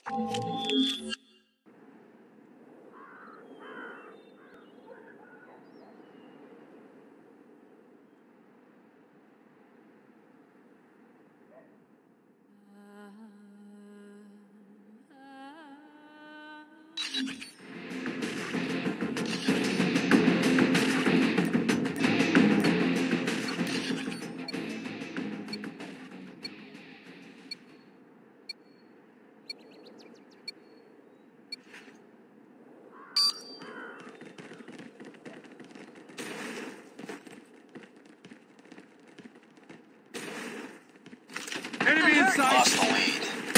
Enemy inside! Lost the lead.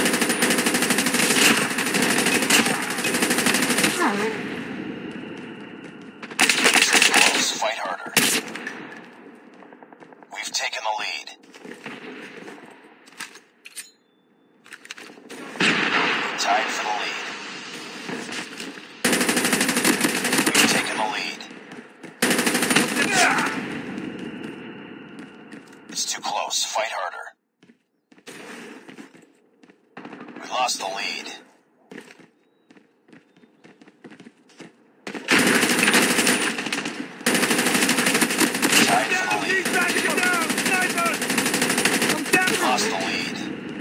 Close, fight harder. We've taken the lead. Tied for the lead. We've taken the lead. It's too close, fight harder. We lost the lead. Tied for the lead. We lost the lead.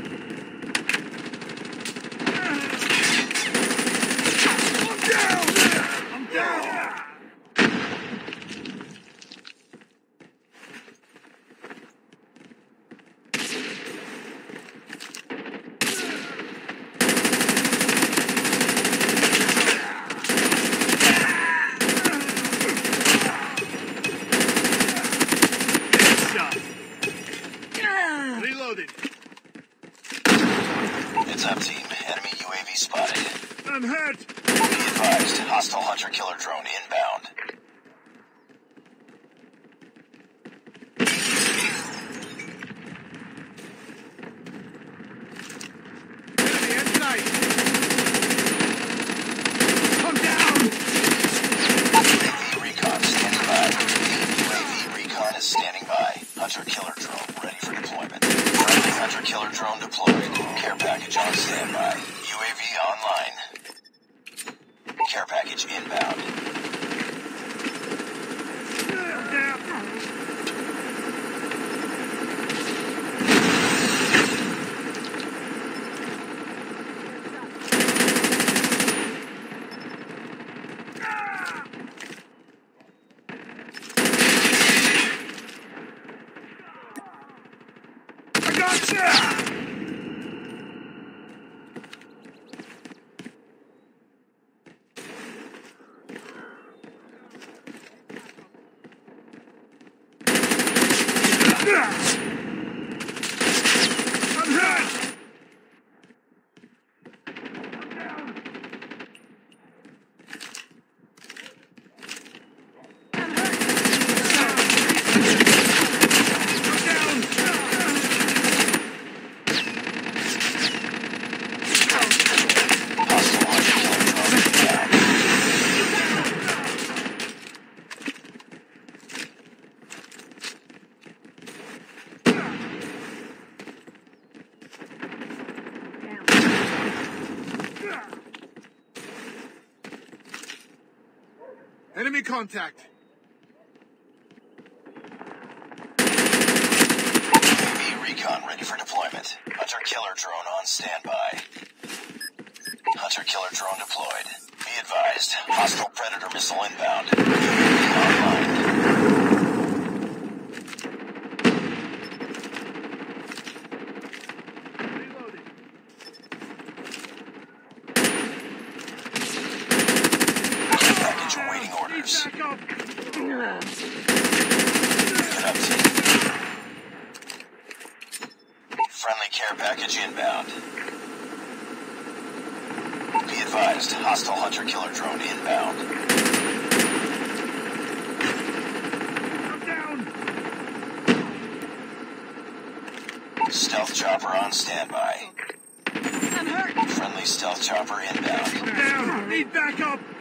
I'm down! Reloading. It's up, team. Enemy UAV spotted. I'm hurt. Be advised, hostile hunter-killer drone inbound. Enemy inside. I'm down. UAV recon standing by. UAV recon is standing by. Hunter-killer drone ready for deployment. Friendly hunter-killer drone deployed. Care package on standby. UAV online. Care package inbound. I'm down. I gotcha! I'm hurt! Hostile hunter-killer drone inbound. Enemy contact. UAV recon ready for deployment. Hunter-killer drone on standby. Hunter-killer drone deployed. Be advised, hostile Predator missile inbound. UAV online. Reloading. Care package awaiting orders. Back up. Get up, team. Friendly care package inbound. Be advised, hostile hunter-killer drone inbound. I'm down. Stealth chopper on standby. I'm hurt. Friendly stealth chopper inbound. I'm down. Need backup.